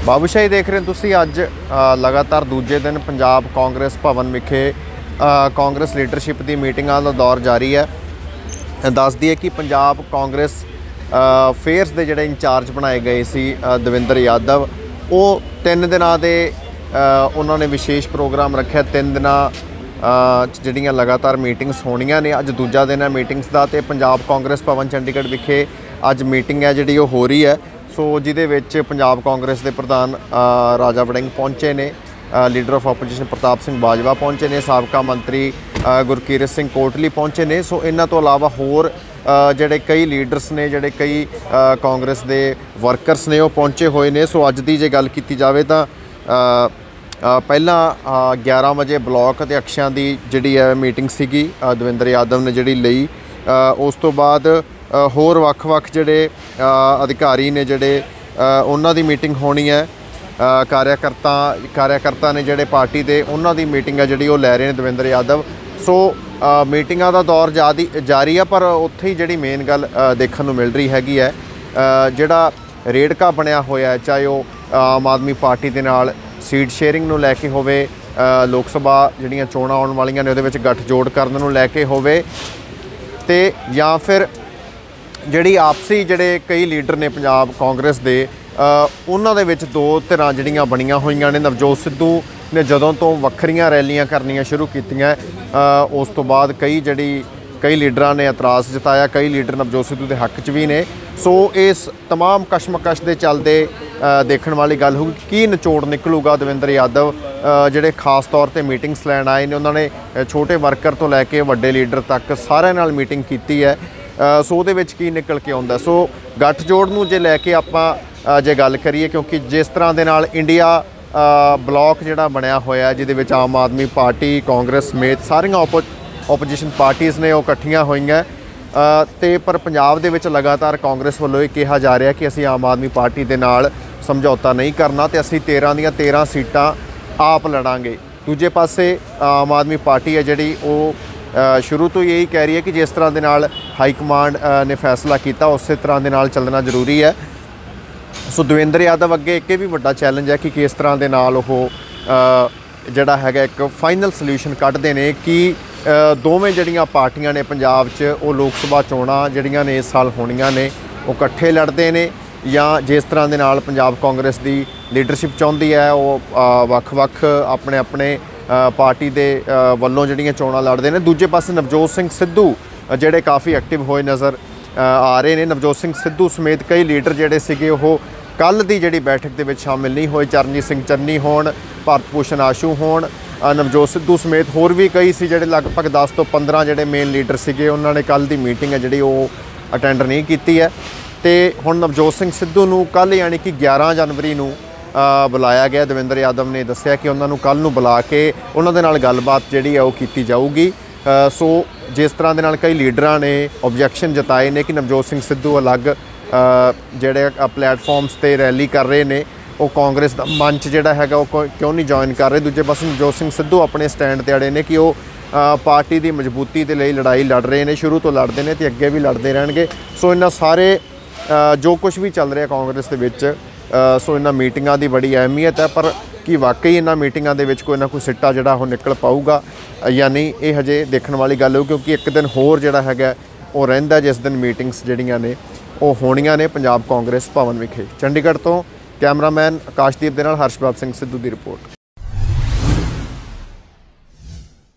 ਬਾਬੂਸ਼ਾਹੀ ਦੇਖ ਰਹੇ ਤੁਸੀਂ ਅੱਜ ਲਗਾਤਾਰ ਦੂਜੇ ਦਿਨ ਪੰਜਾਬ ਕਾਂਗਰਸ ਭਵਨ ਵਿਖੇ ਕਾਂਗਰਸ ਲੀਡਰਸ਼ਿਪ ਦੀ ਮੀਟਿੰਗਾਂ ਦਾ ਦੌਰ ਜਾਰੀ है। दस दिए कि पंजाब कांग्रेस फेयर्स के जोड़े इंचार्ज बनाए गए सी दविंदर यादव, वो 3 दिनों के उन्होंने विशेष प्रोग्राम रखे। 3 दिन ਜਿਹੜੀਆਂ लगातार मीटिंग्स होनियां ने। अज दूजा दिन है मीटिंग्स का, तो पंजाब कांग्रेस भवन चंडीगढ़ विखे अज मीटिंग है जी हो रही है। सो जिहदे विच पंजाब कांग्रेस के प्रधान राजा वड़िंग पहुंचे ने, leader of opposition Pratap Singh Bajwa पहुंचे ने, साबका मंत्री गुरकीरत सिंह कोटली पहुंचे ने। सो इन्हां तो इलावा होर ਜਿਹੜੇ कई लीडर्स ने, ਜਿਹੜੇ कई कांग्रेस के वर्करस ने, वो पहुंचे हुए ने। सो अज की जे गल की जाए तो पहला 11 बजे ब्लॉक अध्यक्षां की जिहड़ी है मीटिंग सीगी दविंदर यादव ने जिहड़ी लई। उस तो बाद होर वख-वख जिहड़े अधिकारी ने जिहड़े उन्हां दी मीटिंग होनी है। कार्यकर्ता ने जिहड़े पार्टी के उन्हां दी मीटिंग है जिहड़ी वो लै रहे हैं दविंदर यादव। सो मीटिंगां दा दौर जारी है, पर उत्थे ही जिहड़ी मेन गल देखण नूं मिल रही हैगी है, जिहड़ा रेड़का बनिया होया है, चाहे वो आम आदमी पार्टी दे नाल सीट शेयरिंग नूं लैके होवे, लोक सभा जिहड़ियां चोणां आउण वालीआं ने उहदे विच गठजोड़ करन नूं लैके होवे, ते या फिर जिहड़ी आपसी जिहड़े कई लीडर ने पंजाब कांग्रेस दे उन्हां दे विच दो धिरां जिहड़ियां बणीआं होईआं ने। नवजोत सिद्धू ने जदों तो वक्खरियां रैलियां करनियां शुरू कीतियां, उस तो बाद कई लीडरां ने एतराज़ जताया, कई लीडर नवजोत सिद्धू के हक च भी ने। सो इस तमाम कशमकश के चलते देखने वाली गल होगी की निचोड़ निकलूगा। दविंदर यादव जिहड़े खास तौर पर मीटिंग्स लैन आए ने, उन्होंने छोटे वर्कर तो लैके वड्डे लीडर तक सारिਆਂ नाल मीटिंग की है। सो उहदे विच की निकल के आउंदा। सो गठजोड़ नूं जे लैके आपां जे गल करिए, क्योंकि जिस तरह के नाल इंडिया ब्लॉक जिहड़ा बनया होया है, जिहदे विच आम आदमी पार्टी कांग्रेस समेत सारियां ओपोजिशन पार्टीज़ ने वो इकट्ठियां होईआं, ते पर पंजाब दे विच लगातार कांग्रेस वालों ये कहा जा रहा कि असीं आम आदमी पार्टी दे नाल समझौता नहीं करना, तो असीं 13 ਦੀਆਂ 13 सीटां आप लड़ांगे। दूजे पासे आम आदमी पार्टी है जिहड़ी वो शुरू तो यही कह रही है कि जिस तरह के नाल हाईकमांड ने फैसला किया उस तरह के नाल चलना जरूरी है। सो दविंदर यादव अगे एक भी बड़ा चैलेंज है कि किस तरह के नाल वो जिहड़ा हैगा एक फाइनल सल्यूशन कढ़दे ने कि दोवें जिहड़ियां पार्टियां ने पंजाब च वो लोक सभा चोणां जिहड़ियां ने इस साल होणियां ने वो इकट्ठे लड़दे ने, या जिस तरह के नाल पंजाब कांग्रेस की लीडरशिप चाहुंदी है वो वख-वख अपने अपने पार्टी दे वल्लों जिहड़ियां चोणां लड़दे ने। दूजे पासे नवजोत सिंह सिद्धू जिहड़े काफ़ी एक्टिव होए नज़र आ रहे हैं। नवजोत सिंह सिद्धू समेत कई लीडर जिहड़े सीगे वो कल की जिहड़ी बैठक दे विच शामिल नहीं होए। चरणजीत सिंह चन्नी होण, भारत भूषण आशू होण, नवजोत सिद्धू समेत होर भी कई सी जिहड़े लगभग 10 तो 15 जिहड़े मेन लीडर सीगे उन्होंने कल की मीटिंग है जिहड़ी वो अटेंड नहीं की है। तो हुण नवजोत सिंह सिद्धू नूं कल यानी कि 11 जनवरी नूं बुलाया गया। दविंदर यादव ने दस्सिया कि उन्होंने कल नूं बुला के उन्होंने नाल गलबात जिहड़ी है वो की जाऊगी। सो जिस तरह के नाल कई लीडरां ने ऑब्जैक्शन जताए ने कि नवजोत सिंह सिद्धू अलग जिहड़े प्लेटफॉर्म्स ते रैली कर रहे हैं, वो कांग्रेस का मंच जिहड़ा हैगा वो क्यों नहीं जॉइन कर रहे। दूजे पासे नवजोत सिंह सिद्धू अपने स्टैंड ते अड़े ने कि वो पार्टी की मजबूती के लिए लड़ाई लड़ रहे हैं, शुरू तो लड़ते हैं तो अगे भी लड़ते रहेंगे। सो इन्हां सारे जो कुछ भी चल रहा कांग्रेस के विच, सो इन्हां मीटिंगां की बड़ी अहमियत है, पर कि वाकई इन्हां मीटिंगां दे विच कोई ना कोई सिट्टा जिहड़ा वो निकल पाऊगा या नहीं, ये हजे देखने वाली गल हो। क्योंकि एक दिन होर जिहड़ा हैगा वो रहिंदा जिस दिन मीटिंग्स जिहड़ियां ने वो होणियां ने पंजाब कांग्रेस भवन विखे। चंडीगढ़ तो कैमरामैन आकाशदीप दे नाल हर्षप्रभ सिंह सिद्धू की रिपोर्ट।